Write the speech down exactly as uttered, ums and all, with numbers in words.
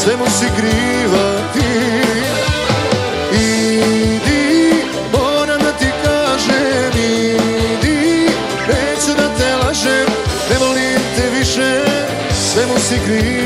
svemu si kriva ti. Idi, moram da ti kažem, idi, neću da te lažem, ne volim te više, svemu si kriva.